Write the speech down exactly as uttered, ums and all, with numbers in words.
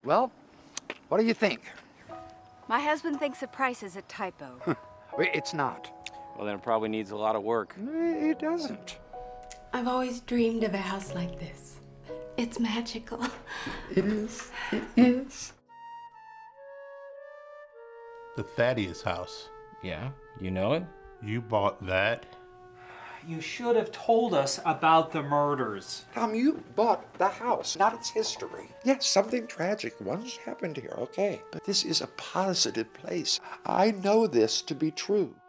Well, what do you think? My husband thinks the price is a typo. It's not. Well, then it probably needs a lot of work. It doesn't. I've always dreamed of a house like this. It's magical. It is. It is. The Thaddeus house. Yeah, you know it? You bought that? You should have told us about the murders. Tom, you bought the house, not its history. Yes, something tragic once happened here, okay. But this is a positive place. I know this to be true.